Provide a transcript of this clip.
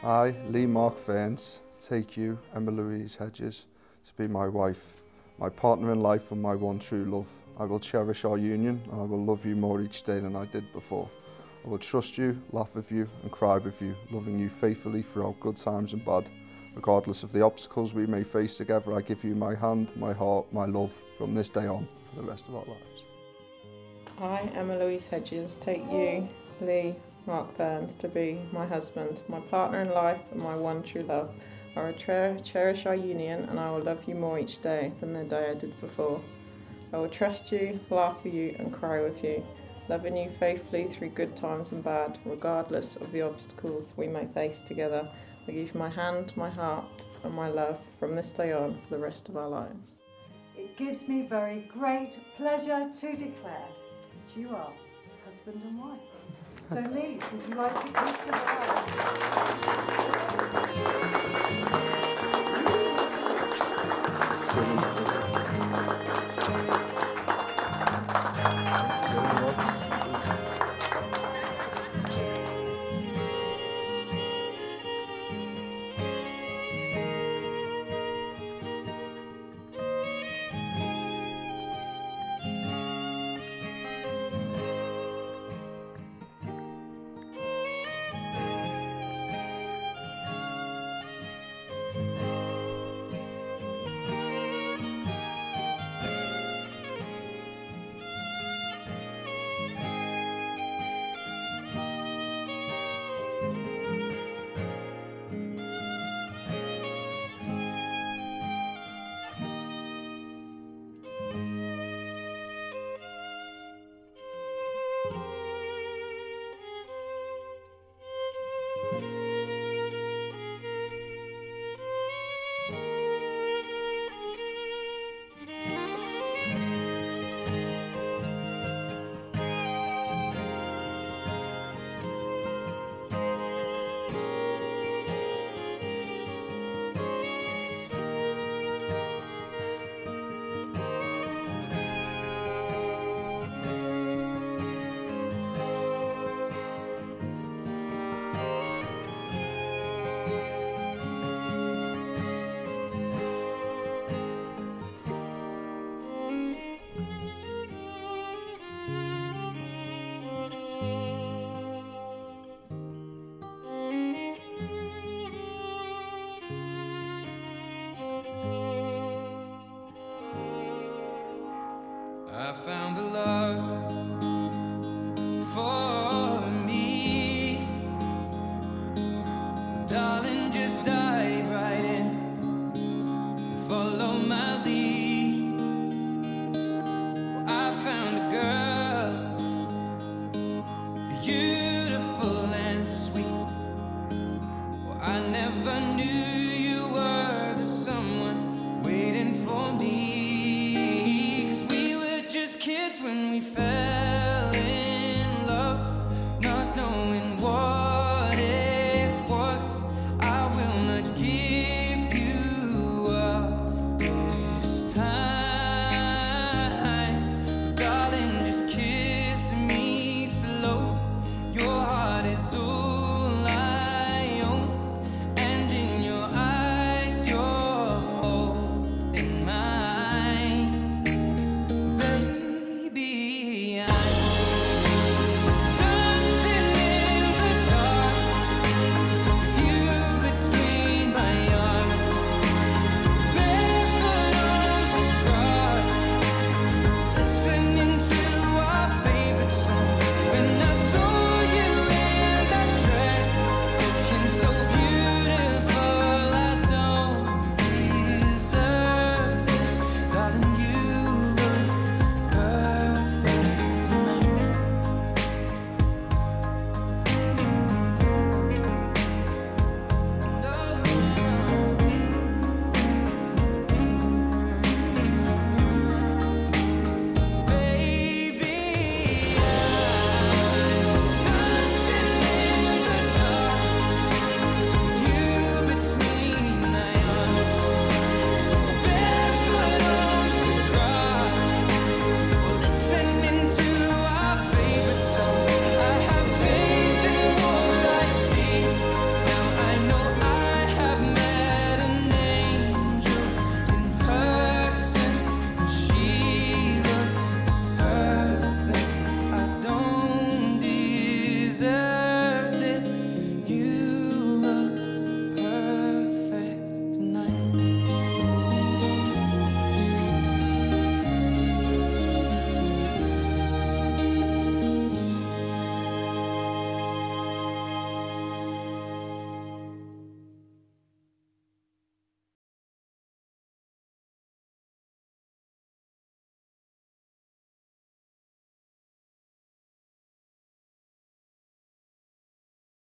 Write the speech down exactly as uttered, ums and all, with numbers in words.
I, Lee Mark Ferns, take you, Emma Louise Hedges, to be my wife, my partner in life and my one true love. I will cherish our union and I will love you more each day than I did before. I will trust you, laugh with you and cry with you, loving you faithfully throughout good times and bad. Regardless of the obstacles we may face together, I give you my hand, my heart, my love from this day on for the rest of our lives. I, Emma Louise Hedges, take you, Lee Mark Ferns, to be my husband, my partner in life and my one true love. I will cher cherish our union and I will love you more each day than the day I did before. I will trust you, laugh with you and cry with you, loving you faithfully through good times and bad, regardless of the obstacles we may face together. I give you my hand, my heart and my love from this day on for the rest of our lives. It gives me very great pleasure to declare that you are husband and wife. So Lee, would you like to kiss the I found the love for me, darling, just dive right in and follow my lead. Well, I found a girl, you